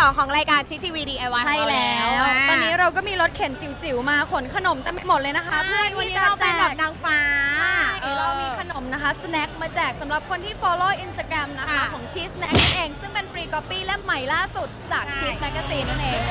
2ของรายการชิคทีวี DIY ใช่แล้วตอนนี้เราก็มีรถเข็นจิ๋วๆมาขนขนมเต็มไปหมดเลยนะคะเพื่อวันนี้ที่จะเราแจเป็นแบบกนางฟ้าเรามีขนมนะคะสแน็คมาแจกสำหรับคนที่ follow Instagram นะคะของ Cheese Snack นั่นเองซึ่งเป็นฟรีก๊อปปี้และใหม่ล่าสุดจาก Cheese Magazine นั่นเอง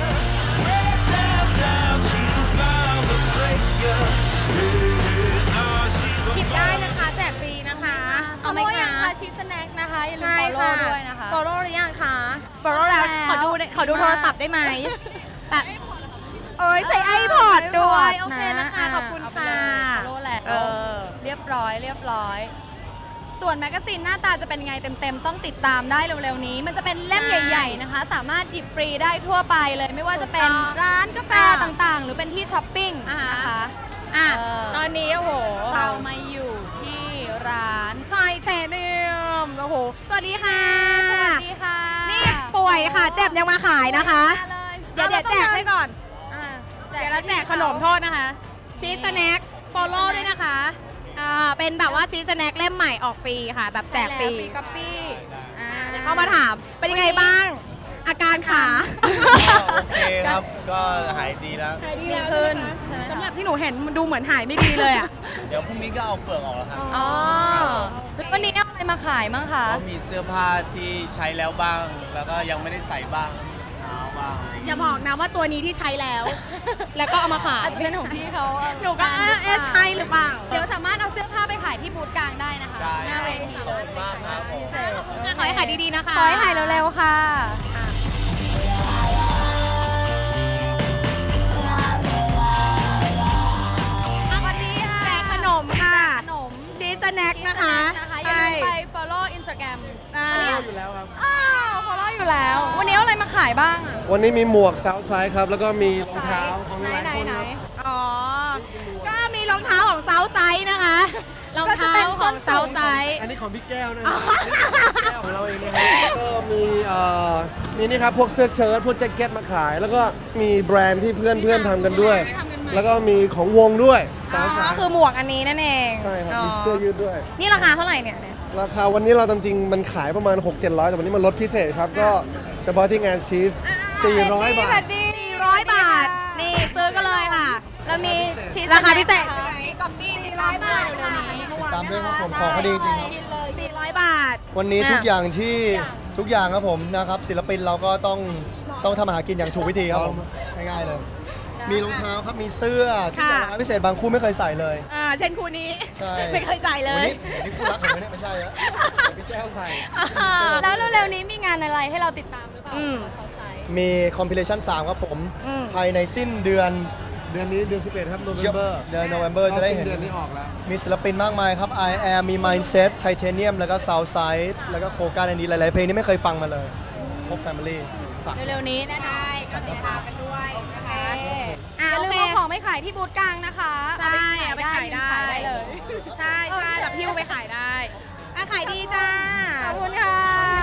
หยิบได้นะคะแจกฟรีนะคะเอาไหมคะ Cheese Snack นะคะอย่าลืม follow ด้วยนะคะ follow หรือยังคะ follow แล้วขอดูโทรศัพท์ได้ไหมแบบใช้ iPod ด้วยโอเคนะคะขอบคุณค่ะ follow แล้วเรียบร้อยส่วนแมกกาซีนหน้าตาจะเป็นไงเต็มๆต้องติดตามได้เร็วๆนี้มันจะเป็นเล่มใหญ่ๆนะคะสามารถหยิบฟรีได้ทั่วไปเลยไม่ว่าจะเป็นร้านกาแฟต่างๆหรือเป็นที่ช้อปปิ้งนะคะตอนนี้โอ้โหเรามาอยู่ที่ร้านชายเทเนียมโอ้โหสวัสดีค่ะนี่นี่ป่วยค่ะเจ็บยังมาขายนะคะเดี๋ยวแจกให้ก่อนเดี๋ยวเราแจกขนมโทษนะคะชีสสแน็ค follow ด้วยนะคะเป็นแบบว่าชีสสแน็คเล่มใหม่ออกฟรีค่ะแบบแจกฟรีก๊อปปี้เข้ามาถามเป็นยังไงบ้างอาการขาโอเคครับก็หายดีแล้วขึ้นสำหรับที่หนูเห็นดูเหมือนหายไม่ดีเลยอ่ะเดี๋ยวพรุ่งนี้ก็เอาเฟือกออกแล้วครับแล้ววันนี้เอาอะไรมาขายบ้างคะก็มีเสื้อผ้าที่ใช้แล้วบ้างแล้วก็ยังไม่ได้ใส่บ้างบ้างอย่าบอกนะว่าตัวนี้ที่ใช้แล้วแล้วก็เอามาขายอาจจะเป็นของพี่เขาหนูก็ใช่หรือเปล่าเดี๋ยวสามารถเอาเสื้อผ้าไปขายที่บูธกลางได้นะคะหน้าเวทีขอบคุณมากครับขอให้ขายดีๆนะคะขอให้ขายเร็วๆค่ะวันนี้ค่ะแจกขนมค่ะชีสสแน็คนะคะอย่าลืมไป follow Instagram อยู่แล้วครับ follow อยู่แล้ววันนี้เอาอะไรมาขายบ้างวันนี้มีหมวกซาวด์ไซด์ครับแล้วก็มีรองเท้าของหลายคนครับก็มีรองเท้าของซาวด์ไซด์นะคะรองเท้าของซาวด์ไซด์อันนี้ของพี่แก้วนะครับแก้วของเราเองนะครับก็มีนี่ครับพวกเสื้อเชิ้ตพวกแจ็คเก็ตมาขายแล้วก็มีแบรนด์ที่เพื่อนทำกันด้วยแล้วก็มีของวงด้วยซาวด์ไซด์คือหมวกอันนี้นั่นเองใช่ครับมีเสื้อยืดด้วยนี่ราคาเท่าไหร่เนี่ยราคาวันนี้เราจริงมันขายประมาณ 6-700 แต่วันนี้มันลดพิเศษครับก็เฉพาะที่งานชีส400 บาท 400 บาทนี่ซื้อก็เลยค่ะแล้วมีชีสราคาพิเศษมีก๊อปปี้400 บาทเร็วนี้ตามด้วยครับผมของคดีจริงครับ 400 บาทวันนี้ทุกอย่างครับผมนะครับศิลปินเราก็ต้องทำอาหารกินอย่างถูกวิธีครับผมง่ายๆเลยมีรองเท้าครับมีเสื้อที่ราคาพิเศษบางคู่ไม่เคยใส่เลยเช่นคู่นี้ไม่เคยใส่เลยนี่คู่รักผมไม่ใช่แล้วพี่แก้วใส่แล้วเร็วๆนี้มีงานอะไรให้เราติดตามหรือเปล่ามีคอมพิเลชัน3ครับผมภายในสิ้นเดือนนี้เดือน11ครับ November เดือน November จะได้เห็นเดือนนี้ออกแล้วมีศิลปินมากมายครับ I Am มี Mindset Titanium แล้วก็ Southside แล้วก็โคกาในนี้หลายๆเพลงที่ไม่เคยฟังมาเลยครบ Family เร็วๆนี้นะคะก็ติดตามกันด้วยนะคะลืมเอาของไปขายที่บูธกลางนะคะใช่เอาไปขายได้เลยใช่แบบพิ้วไปขายได้ขายดีจ้าขอบคุณค่ะ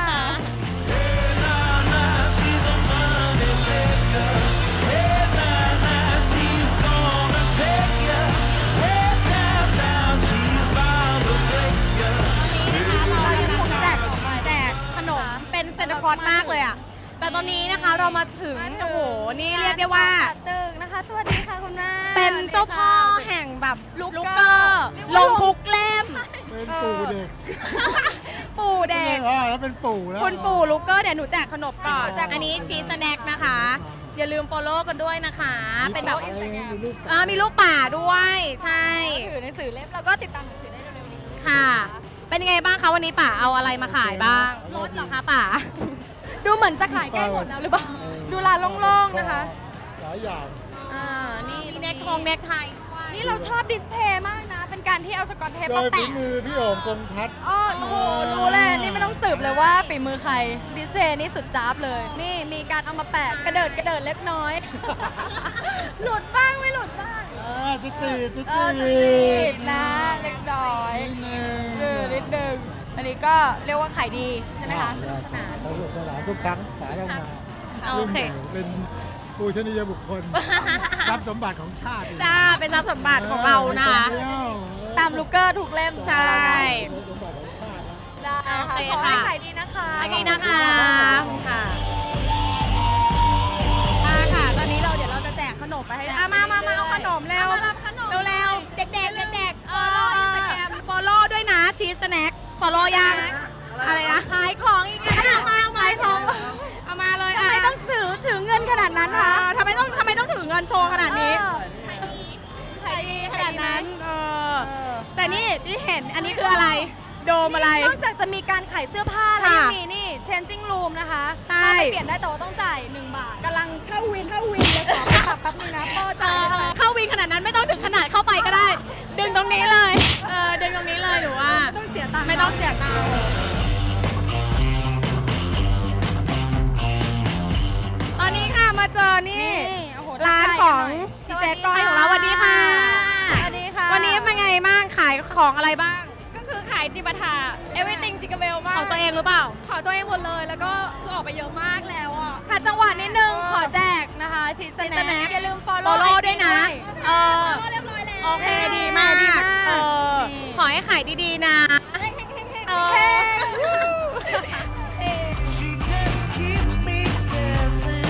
แจกขนมเป็นเซนต์คลอสมากเลยอ่ะแต่ตอนนี้นะคะเรามาถึงโอ้โหนี่เรียกได้ว่าตึกนะคะสวัสดีค่ะคุณแม่เป็นเจ้าพ่อแห่งแบบลูกเกอร์ลงทุกเล่มเป็นปู่เด็กแล้วเป็นปู่แล้วคุณปู่ลูกเกอร์เดี๋ยวหนูแจกขนมก่อนอันนี้ชีสสแน็คนะคะอย่าลืม follow กันด้วยนะคะเป็นแบบมีลูกป่าด้วยใช่ถือหนังสือเล่มแล้วก็ติดตามหนังสือได้เร็วๆนี้ค่ะเป็นยังไงบ้างคะวันนี้ป่าเอาอะไรมาขายบ้างรถเหรอคะป่าดูเหมือนจะขายใกล้หมดแล้วหรือเปล่าดูร้านโล่งๆนะคะหลายอย่างนี่เน็กไทยนี่เราชอบดิสเพย์มากนะเป็นการที่เอาสกอตเทปมาแปะฝีมือพี่โอ๋มกลพัฒน์โอ้โหรู้เลยนี่ไม่ต้องสืบเลยว่าฝีมือใครดิสเพย์นี่สุดจ้าบเลยนี่มีการเอามาแปะกระเดิดเล็กน้อยหลุดบ้างไม่หลุดบ้างสตีดนะเล็กน้อยนิดนึงอันนี้ก็เรียกว่าขายดีใช่ไหมคะสนุกสนานทุกครั้งป๋าต้องมาโอเคเป็นผู้ชนียบุคคลทรัพย์สมบัติของชาติจ้าเป็นทรัพย์สมบัติของเรานะคะตามลูกเกอร์ถูกเล่มใช่ได้ขอให้ขายดีนะคะขายดีนะคะค่ะมไปให้มาเอาขนมเร็วมารับขนมเร็วเด็กๆ follow Instagram ฟอลโล่ด้วยนะชีสสแน็คฟอลโล่ยังอะไรนะขายของอีกแล้วขายของเอามาเลยทำไมต้องถือเงินขนาดนั้นคะทำไมต้องถือเงินโชว์ขนาดนี้ขายดีขนาดนั้นแต่นี่ที่เห็นอันนี้คืออะไรโดมอะไรนอกจากจะมีการขายเสื้อผ้าแล้วยังมีนี่ changing room นะคะใช่ถ้าไปเปลี่ยนได้แต่ว่าต้องจ่าย1 บาทกำลังเข้าวินเลยขอไปขับแป๊บนึงนะพ่อจ่ายได้ไหมเข้าวินขนาดนั้นไม่ต้องถึงขนาดเข้าไปก็ได้ ดึงตรงนี้เลยดึงตรงนี้เลยหรือว่าไม่ต้องเสียตังค์ไม่ต้องเสียตังค์ตอนนี้ค่ะมาเจอนี่โอ้โหร้านของพี่แจ๊กก้อยของเราสวัสดีค่ะสวัสดีค่ะวันนี้เป็นไงบ้างขายของอะไรบ้างก็คือขายจิปาถา everything จิกาเบลมากของตัวเองหรือเปล่าของตัวเองหมดเลย แล้วก็คือออกไปเยอะมากแล้วอ่ะค่ะจังหวะนิดนึงขอแจกนะคะชีสแน็คอย่าลืม follow โลโล่ด้วยนะเรียบร้อยแล้วโอเคดีมากนี่ขอให้ขายดีๆนะเออ She just keeps me guessing.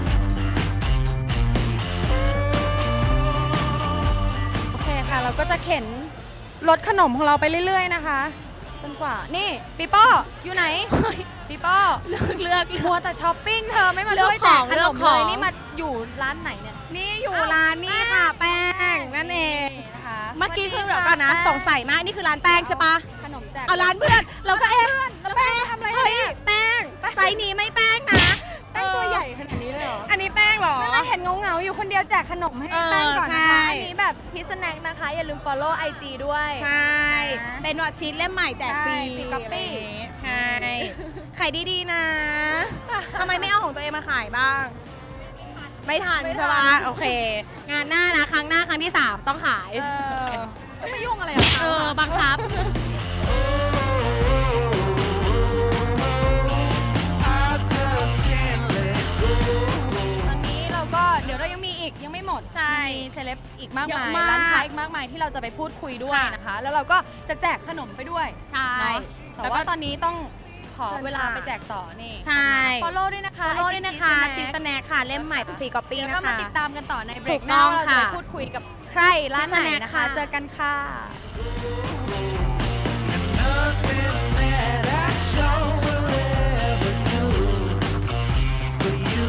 โอเคค่ะเราก็จะเข็นรถขนมของเราไปเรื่อยๆนะคะจนกว่านี่ปีโป้อยู่ไหนปีโป้เลือกมัวแต่ช้อปปิ้งเธอไม่มาเลือกช่วยแจกขนมของเลยนี่มาอยู่ร้านไหนเนี่ยนี่อยู่ร้านนี่ค่ะแป้งนั่นเองนี่นะคะเมื่อกี้คือแบบว่านะสงสัยมากนี่คือร้านแป้งใช่ปะขนมแจกเอาร้านเพื่อนเราก็แล้วแป้งทำอะไรเฮ้ยแป้งไซส์นี้ไม่แป้งนะแป้งตัวใหญ่ขนาดนี้เลยเหรออันนี้แป้งเหรอแล้วเห็นเงาๆอยู่คนเดียวแจกขนมให้แป้งก่อนนะใช่คะอันนี้แบบทีสแน็คนะคะอย่าลืม follow IG ด้วยใช่ เป็นวัดชีสเล่มใหม่แจกฟรีใช่ฟรีก๊อปปี้อะไรอย่างงี้ใช่ขายดีๆนะทำไมไม่เอาของตัวเองมาขายบ้าง ไม่ทันใช่ปะโอเค งานหน้านะครั้งหน้าครั้งที่ 3 ต้องขายแล้วไม่ยุ่งอะไรกับเขาอะบังคับ I just can't let go. ตอนนี้เราก็เดี๋ยวเรายังมีอีกยังไม่หมดใช่ยังมีเซเลบอีกมากมายเยอะมากร้านค้าอีกมากมายที่เราจะไปพูดคุยด้วยนะคะ แล้วเราก็จะแจกขนมไปด้วยใช่เนาะแต่แล้วก็ว่าตอนนี้ต้องขอเชิญเวลาค่ะไปแจกต่อนี่ใช่ follow ด้วยนะคะโลด้วยนะคะ IG ชีสสแน็คค่ะ เล่มใหม่เป็นฟรีก๊อปปี้เดี๋ยวนะก็มาคะติดตามกันต่อในเบรถูกกหน้าต้องว่าเราจะไปค่ะพูดคุยกับใครร้านไหนชีสสแน็คนะคะค่ะเจอกันค่ะ Nothing that I show will ever do for you.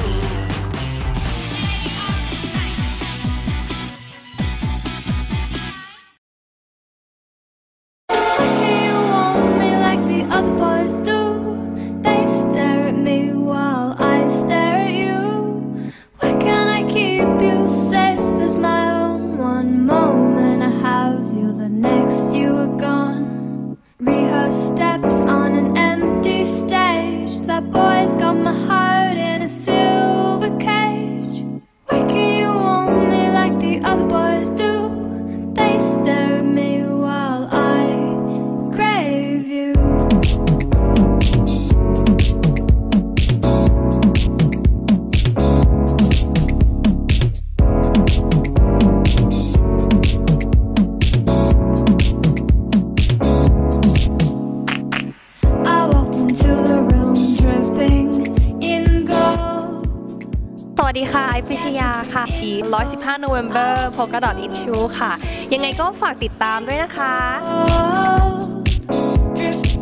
You want me like the other boys do. They stare at me while I stare at you. Where can I keep you safe as my own? One moment I have you, the next you are gone. Rehearsed steps on an empty stage. That boy's got my heart in a silver cage. Why can't you want me like the other boys do? They stare at me while I crave you. I walked into the room dripping in gold. สวัสดีค่ะ ไอพิชยาค่ะชี115 November Polka Dot Issue ค่ะ ยังไงก็ฝากติดตามด้วยนะคะ Drip